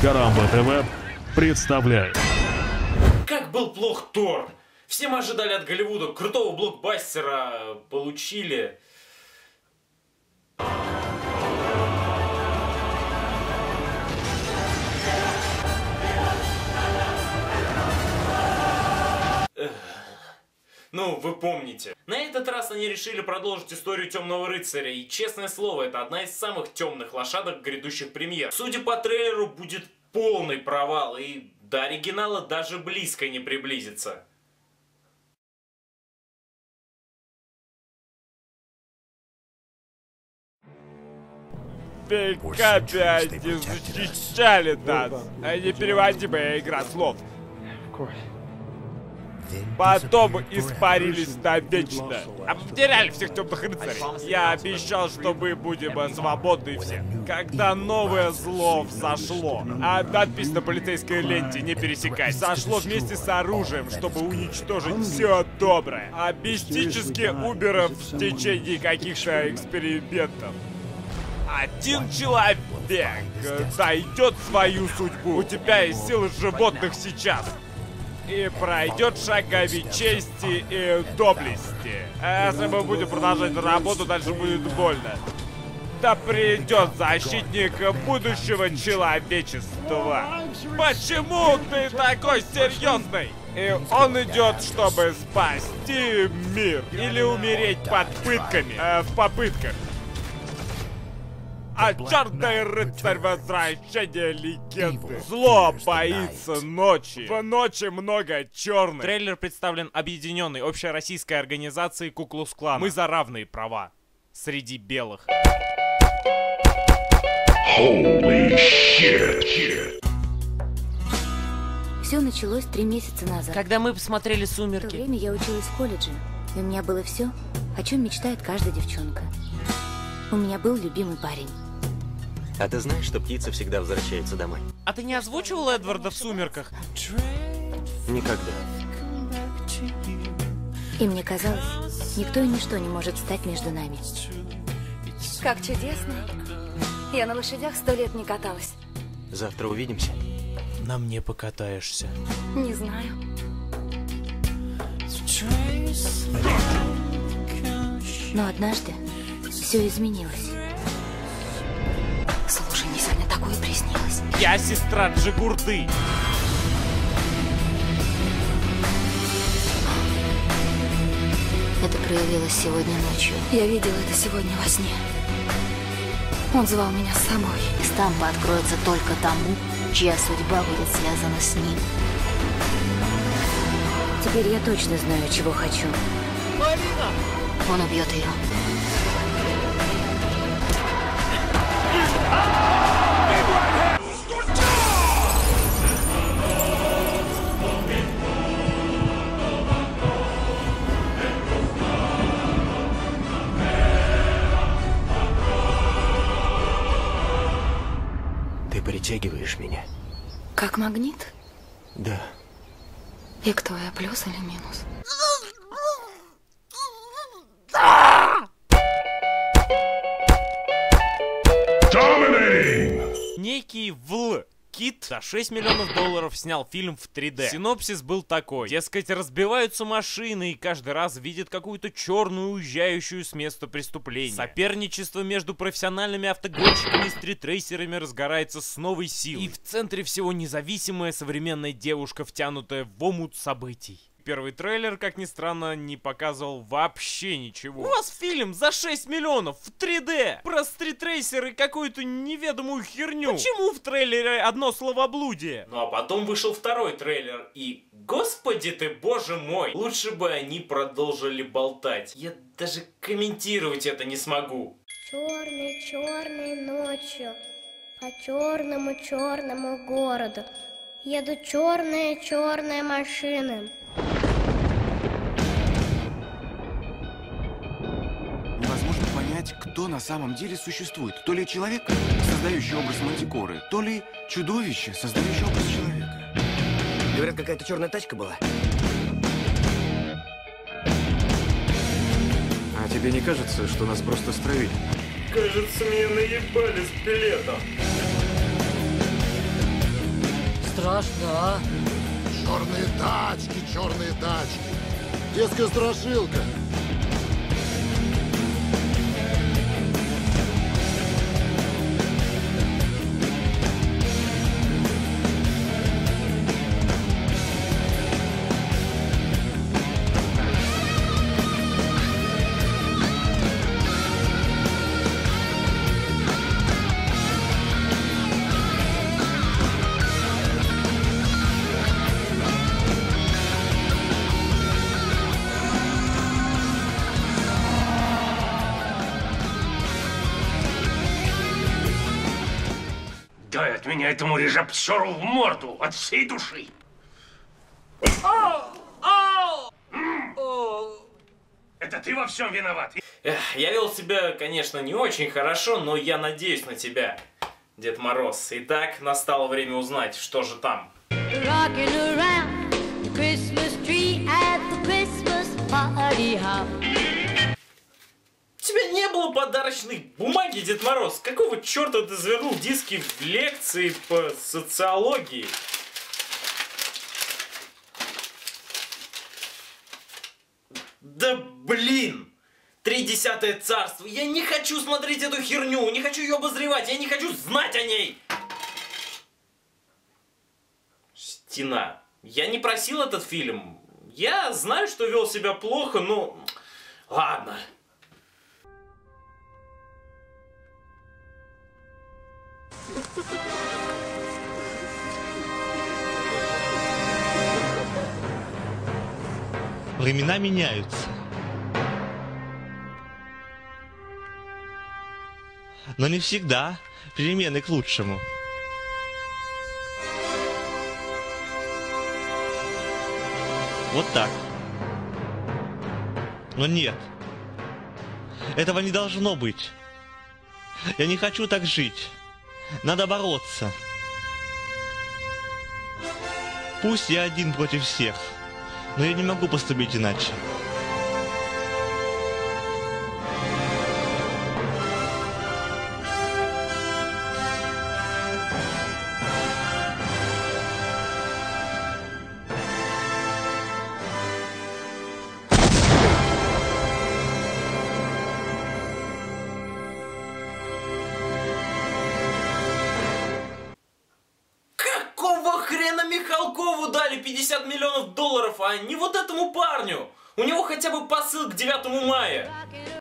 Карамба ТВ представляет. Как был плох Тор? Все мы ожидали от Голливуда крутого блокбастера, получили. Ну, вы помните. На этот раз они решили продолжить историю Темного Рыцаря, и, честное слово, это одна из самых темных лошадок грядущих премьер. Судя по трейлеру, будет полный провал, и до оригинала даже близко не приблизится. Веками они защищали нас, а непереводимая игра слов. Потом испарились навечно. Обтеряли всех темных рыцарей. Я обещал, что мы будем свободны все. Когда новое зло взошло, а надпись на полицейской ленте «Не пересекать» сошло вместе с оружием, чтобы уничтожить все доброе. А мистически умер в течение каких-то экспериментов. Один человек найдет свою судьбу. У тебя есть силы животных сейчас. И пройдет шагами чести и доблести. А если мы будем продолжать работу, дальше будет больно. Да придет защитник будущего человечества. Почему ты такой серьезный? И он идет, чтобы спасти мир. Или умереть под пытками. В попытках. А Черный Рыцарь — возвращение легенды. Зло боится ночи. В ночи много черных. Трейлер представлен объединенной общероссийской организацией Ку-Клукс-Клан. Мы за равные права среди белых. Holy shit. Все началось 3 месяца назад. Когда мы посмотрели В то «Сумерки». время я училась в колледже, и у меня было все, о чем мечтает каждая девчонка. У меня был любимый парень. А ты знаешь, что птица всегда возвращается домой? А ты не озвучивал Эдварда в «Сумерках»? Никогда. И мне казалось, никто и ничто не может встать между нами. Как чудесно. Я на лошадях 100 лет не каталась. Завтра увидимся. На мне покатаешься. Не знаю. Но однажды все изменилось. Слушай, мне сегодня такое приснилось. Я сестра Джигурды. Это проявилось сегодня ночью. Я видела это сегодня во сне. Он звал меня с собой. Стампа откроется только тому, чья судьба будет связана с ним. Теперь я точно знаю, чего хочу. Марина! Он убьет ее. Ты притягиваешь меня? Как магнит? Да. И кто я, плюс или минус? Некий Кит за $6 миллионов снял фильм в 3D. Синопсис был такой. Дескать, разбиваются машины, и каждый раз видят какую-то черную, уезжающую с места преступления. Соперничество между профессиональными автогонщиками и стритрейсерами разгорается с новой силой. И в центре всего независимая современная девушка, втянутая в омут событий. Первый трейлер, как ни странно, не показывал вообще ничего. У вас фильм за 6 миллионов в 3D про стритрейсеры и какую-то неведомую херню. Почему в трейлере одно словоблудие? Ну а потом вышел второй трейлер, и, господи ты, боже мой, лучше бы они продолжили болтать. Я даже комментировать это не смогу. Черной ночью по черному городу едут черные машины. Невозможно понять, кто на самом деле существует. То ли человек, создающий образ Мантикоры, то ли чудовище, создающее образ человека. Говорят, какая-то черная тачка была. А тебе не кажется, что нас просто стравили? Кажется, меня наебали с билетом. страшно. Черные тачки. Детская страшилка. Дай от меня этому режапсеру в морду от всей души. Это ты во всем виноват. Я вел себя, конечно, не очень хорошо, но я надеюсь на тебя, Дед Мороз. Итак, настало время узнать, что же там. У тебя не было подарочной бумаги, Дед Мороз? Какого черта ты завернул диски в лекции по социологии? Да блин! 30-е царство! Я не хочу смотреть эту херню! Не хочу ее обозревать! Я не хочу знать о ней! Стена. Я не просил этот фильм. Я знаю, что вел себя плохо, но... Ладно. Времена меняются. Но не всегда перемены к лучшему. Вот так. Но нет. Этого не должно быть. Я не хочу так жить. Надо бороться. Пусть я один против всех, но я не могу поступить иначе. Михалкову дали 50 миллионов долларов, а не вот этому парню. У него хотя бы посыл к 9 мая.